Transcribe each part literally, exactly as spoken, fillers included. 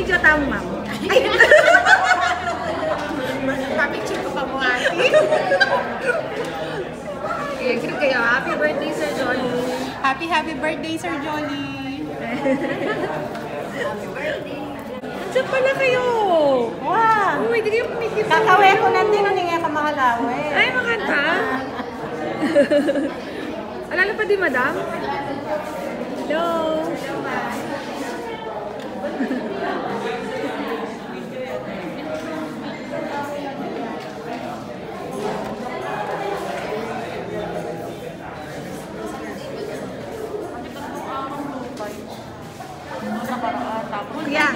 video tamu, ma'am. Papicture ko pa mo, ate. Okay, greet kayo. Happy birthday, Sir Joli. Happy, happy birthday, Sir Joli. Happy birthday. Saan pala kayo? Wow. Uy, di kayo pumikitin. Kakawe ko nandun, hindi nga ka makalawe. Ay, makanta. Alala pa di, madam? Hello. Hello, ma'am. Yeah.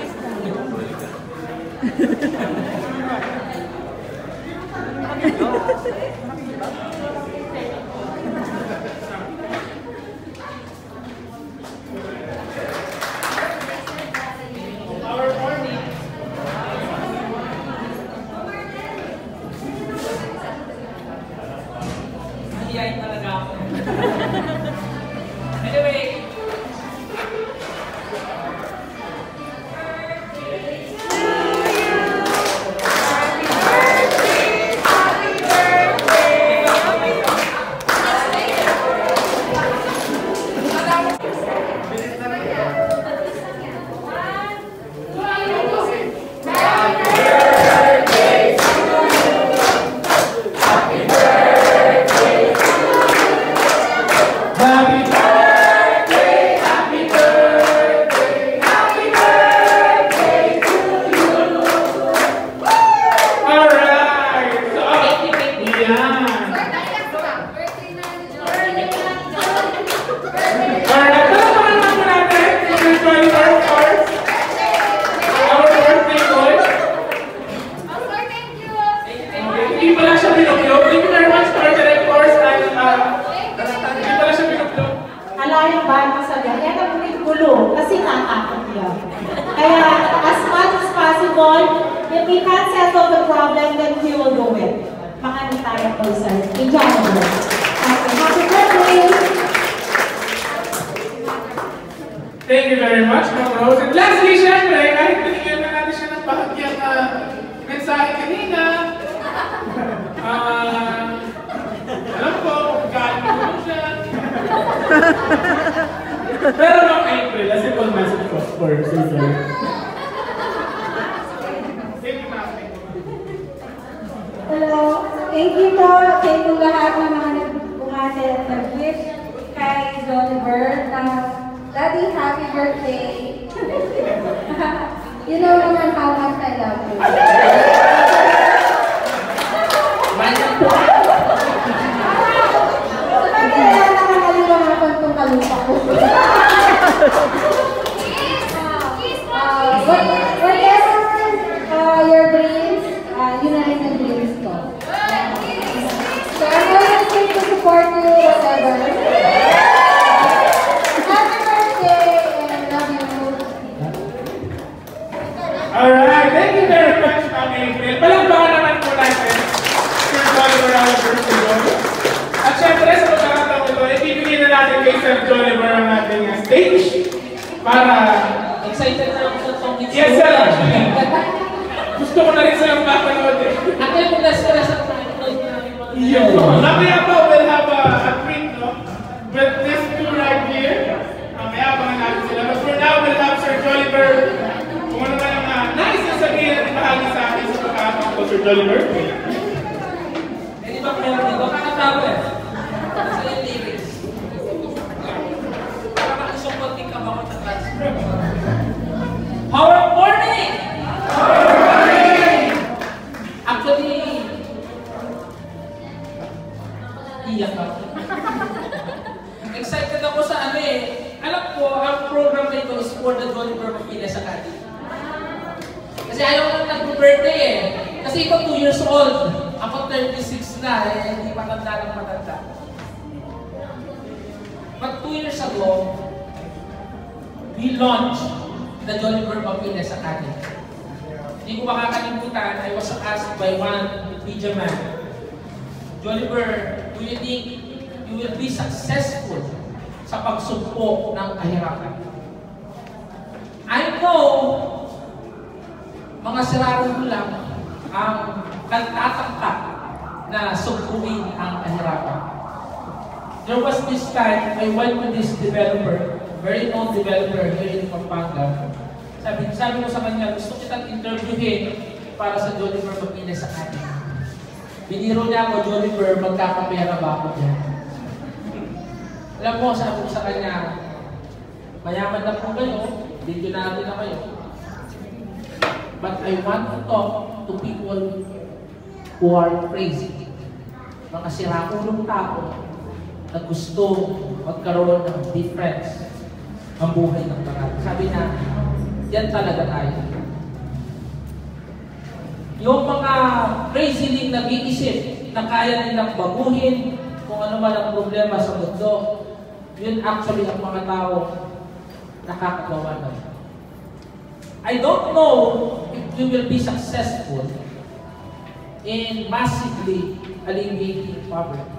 Anyway, kasi nakakot yun. Kaya, as much as possible, if we can't settle the problem, then we will do it. Makani tayo po, sir. Enjoy mo. Okay, happy birthday! thank you very much, Ma'am Rose. And lastly, syempre, kahit binigyan na natin siya ng bahagyang uh, mensahe kanina, uh, alam ko, galing ko siya. Pero Ma'am April, a simple message for Sir Joli. Thank you, Ma'am. Hello. Thank you po sa inyong lahat ng mga nagbungate at nag-wish kay Joliber na Daddy, happy birthday. You know naman how much I love you. Kaya naman naliwangan itong kalupa ko. Uh, what, whatever uh, your dreams, uh, yun na rin ang dreams ko. So I'm always going to support you, whatever. Happy birthday and love you. Alright, thank you very much, Ma'am April. Palagpakan naman po natin Sir Joliber ang birthday mo. At syempre, sa pagkakataon ito, ibibigay na natin kay Sir Joliber ang ating stage para... Excited na ako sa song ni Yes, sir! Gusto ko na rin silang mapanood eh. Ako yung muna sila sa panood na Iyo. Mamaya pa, we'll have a, a treat, no? But this two right here, mamaya abangan natin sila. But for now, we'll have Sir Joliber. Kung ano man ang uh, nais na sabihin at ibahagi sa akin sa pagkakataon ko, Sir Joliber. Eh, di ba meron dito? Kakatawa eh. Sa yung lyrics. Parang isang konting kabakot sa class. Power morning! Power morning! Actually, iyak ako. Excited ako sa ano eh. Alam ko, ang program na ito is for the Joliber Mapiles Academy. Kasi ayaw ko lang nag-birthday eh. Kasi ito two years old. Ako thirty-six na eh. Hindi matanda ng matanda. But two years ago, we launched the Joliber Mapiles Academy. Hindi ko makakalimutan, I was asked by one media man, Joliber, do you think you will be successful sa pagsugpo ng kahirapan? I know mga siraro lang ang tataktak na sugpuin ang kahirapan. There was this time, I went with this developer, very known developer here in Pampanga. Sabi, sabi ko sa kanya, gusto kitang interviewin para sa Joliber Mapiles sa atin. Biniro niya ako, Joliber, magkakapera ba ako niya? Alam mo, sabi ko sa kanya, mayaman na po kayo, video natin na kayo. But I want to talk to people who are crazy. Mga sirakulong tao na gusto magkaroon ng difference ang buhay ng mga. Sabi na, yan talaga tayo. Yung mga crazy din nag-iisip na kaya nilang baguhin kung ano man ang problema sa mundo, yun actually ang mga tao nakakagawa na. I don't know if we will be successful in massively alleviating poverty.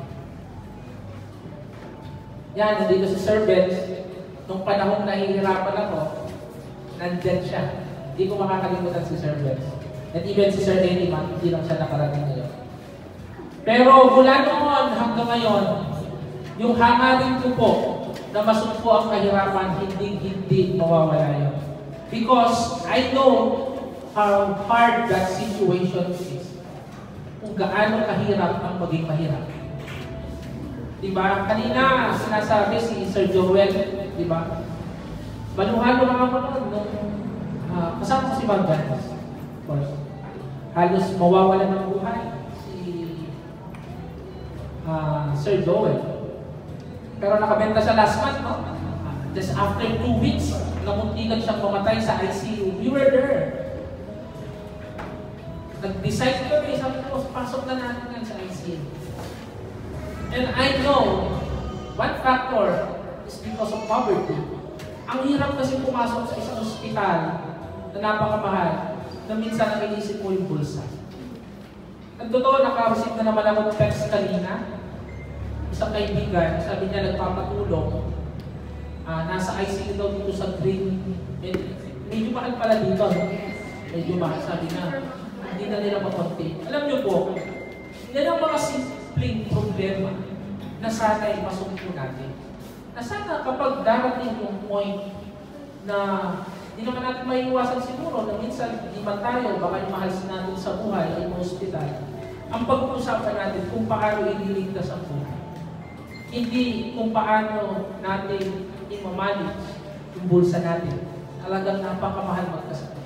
Yan, nandito si Sir Ben, nung panahong nahihirapan ako, nandyan siya. Hindi ko makakalimutan si Sir Ben. And even si Sir Denny man, hindi lang siya nakarating ngayon. Pero mula noon hanggang ngayon, yung hangarin ko po na masumpo ang kahirapan, hindi-hindi mawawala yun. Because I know how hard that situation is. Kung gaano kahirap ang maging mahirap. Diba? Kanina, sinasabi si Sir Joel, diba? Baluhalo nga ako noon, nung uh, kasama ko si Bday. Of course. Halos mawawalan ng buhay si uh, Sir Joel. Pero nakabenta siya last month, no? Just after two weeks, namuntikan siyang mamatay sa I C U. We were there. Nag-decide kami, sabi ko, pasok na natin yan sa I C U. And I know, one factor is because of poverty. Ang hirap kasi pumasok sa isang ospital na napakamahal, na minsan ang inisip mo yung bulsa. Ang totoo, naka-receive na naman ako ng text kanina. Isang kaibigan, sabi niya nagpapatulong, uh, nasa I C U daw dito sa Green. Medyo mahal pala dito, no? Medyo mahal, sabi na, hindi na nila makonti. Alam niyo po, yan ang mga simpleng problema na sana'y masumpo natin. Na sana kapag darating yung point na hindi naman natin maiiwasan siguro na minsan hindi man tayo, baka yung mahal natin sa buhay ay hospital, ang pag-uusapan natin kung paano ililigtas ang buhay. Hindi kung paano natin i-manage yung bulsa natin. Talagang napakamahal magkasama.